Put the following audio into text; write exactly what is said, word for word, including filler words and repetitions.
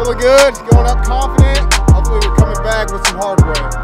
feeling good, going up confident. Hopefully we're coming back with some hard work.